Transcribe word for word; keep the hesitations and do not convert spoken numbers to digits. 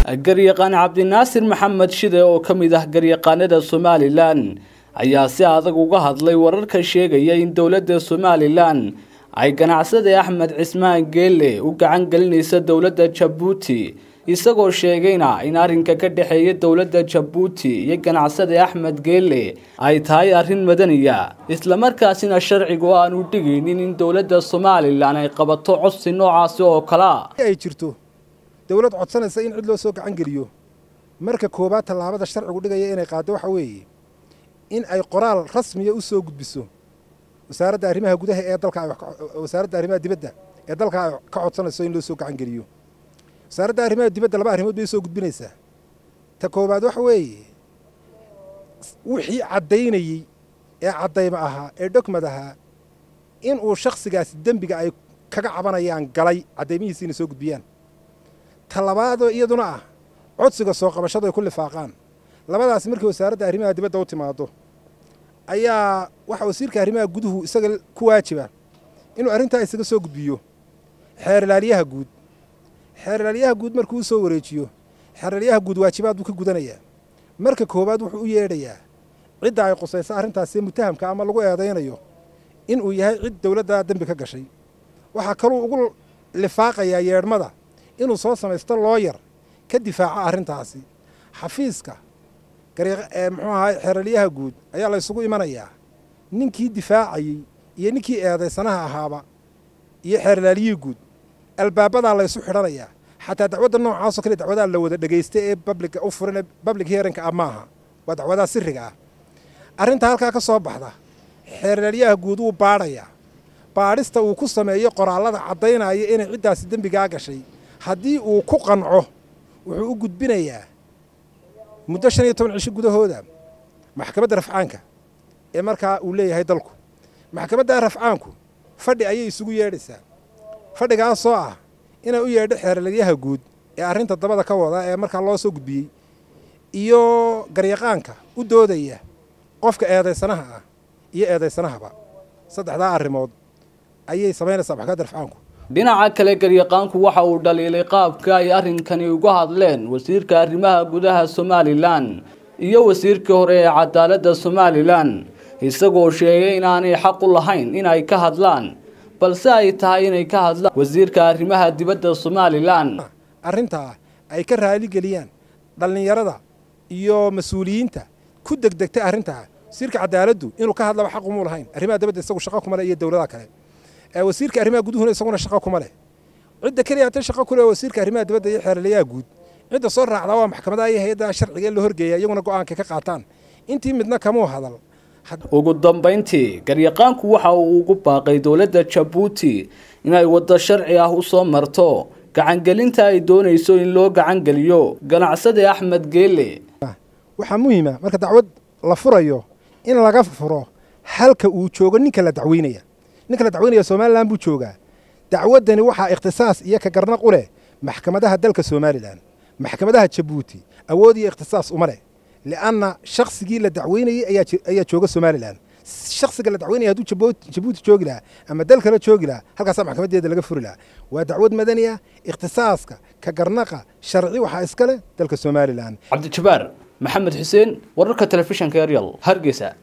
garyaqaan Cabdinaasir Maxamed Shide oo kamid ah garyaqaanada Somaliland ayaa si adag uga hadlay wararka sheegaya in dawladda Somaliland ay ganacsade Axmed Cismaan Geelle u gacan galinayso dawladda Djibouti isagoo sheegayna in arrinka ka dhaxeeya dawladda Djibouti iyo ganacsade Axmed Geelle ay tahay arrin madaniya isla markaasina sharcigu aan u dhigaynin in dawladda Somaliland ay qabato codsi noocaas oo kala ay jirto dawlad codsanaysa in cid loo soo gacan geliyo marka koobaad talaabada sharcigu dhigaya inay qaado waxa weeye in ay qoraal rasmi ah u soo gudbiso wasaaradda arrimaha gudaha ee dalka wasaaradda arrimaha dibadda ee dalka ka codsanayso in loo soo gacan geliyo wasaaradda arrimaha dibadda laba arrimood bay soo gudbinaysaa ta koobaad waxa weeye wixii cadeynayay ee cadeyma ahaa ee document ahaa in uu shakhsigaas dambiga ay kaga cabanayaan galay cadeymihiisina soo gudbiyaan talabaado iyaduna ah codsiga soo qabashada ay ku lifaaqaan labadaas markii wasaaradda arrimaha dibadda u timaado ayaa waxa wasiirka arrimaha guduhu isaga ku waajiba inuu arrintaa isaga soo gudbiyo xeer ilaaliyaha guud xeer ilaaliyaha guud markuu u soo wareejiyo xeer ilaaliyaha guud waajibaad buu ka gudanayaa marka koobaad wuxuu u yeedhayaa cidda ay qusaysa arrintaasi mutahamka ama lagu eedaynayo inuu yahay cid dawladda dambi ka gashay waxaa kaluu ugu lifaaqayaa yeedhmada inuu soo samaysto looyar ka difaaca arrintaasi xafiiska muxuu ahaa xeeraliyaha guud ayaa la isugu imanayaa ninkii difaacayey iyo ninkii eedaysanaha ahaaba iyo xeerlaaliyihii guud albaabadaa la isu xidhanayaa xataa dacwadda noocaasoo kale dacwadaa la wada dhegaysta ee babliga u furan ee public hearingka ah maaha waa dacwadaha sirriga ah arrinta halkaa ka soo baxda xeerlaalyaha guud wuu baadhayaa baadhista uu ku sameeyo qoraallada caddaynaya inay ciddaasi dembigaa gashay haddii uu ku qanco wuxuu u gudbinayaa muddo shan iyo toban cisho gudahooda maxkamadda rafcaanka ee markaa uu leeyahay dalku maxkamadda rafcaanku fadhi ayay isugu yeedhaysaa fadhigaasoo ah inay u yeedho xeeralyaha guud ee arrinta dabada ka wada ee markaa loo soo gudbiyey iyo garyaqaanka u doodaya qofka eedaysanaha ah iyo eedaysanahaba saddexdaa arrimood ayay samaynaysaa maxkamadda rafcaanku dhinaca kale garyaqaanku waxa uu dhaliilay qaabka ay arrinkani uga hadleen wasiirka arrimaha gudaha Somaliland iyo wasiirka hore ee cadaaladda Somaliland isagoo sheegay in aanay xaq u lahayn in ay ka hadlaan balse ay tahay inay ka hadlaan wasiirka arrimaha dibadda Somaliland arrinta ay ka raali geliyaan dhalinyarada iyo mas'uuliyiinta ku degdegtay arrinta wasiirka cadaaladdu inuu ka hadlaba xaq uma lahayn arrimaha dibadda isagu shaqo kuma leh iyo dawladda kale wasiirka arrimaha guduhuna isaguna shaqo kuma leh cidda kaliya ta shaqo ku leh wasiirka arrimaha dibadda iyo xeeraliyaha guud cidda soo raacda waa maxkamadaha iyo hay'adaha sharciga ee la horgeeyay iyaguna go'aanka ka qaataan intii midna kama hadal ugu dambeyntii garyaqaanku waxa uu ugu baaqay dawladda Djibouti inay wada sharci ah u soo marto gacan gelinta ay doonayso in loo gacan geliyo ganacsade Axmed Geelle waxa muhiim ah marka dacwad la furayo in laga furo halka uu joogo ninka la dacweynaya ninka la dacweynaya Somaliland buu joogaa dacwadani waxa ikhtisaas iyo ka garnaq u leh maxkamadaha dalka Somaliland maxkamadaha Djibouti awood iyo ikhtisaas uma leh لأن شخصي اللي دعويني أي أي شوقة سوماليلاند الشخص اللي دعويني هدو جيبوتي جيبوتي شوقة أما دلك لا شوقة هل قصام محكمة دي اللي قفر لها ودعوة مدنية اختصاصك كقرنقة شرعي وحاسكله دلك سوماليلاند عبد الجبار محمد حسين ورقة تلفزيون كاريال هرقسة